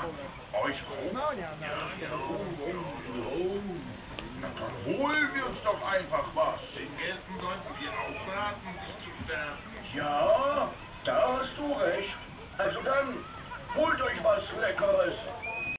Euch auch? No, ja, Na dann holen wir uns doch einfach was. Den Gelben sollten wir auch raten, sich zu sterben. Ja,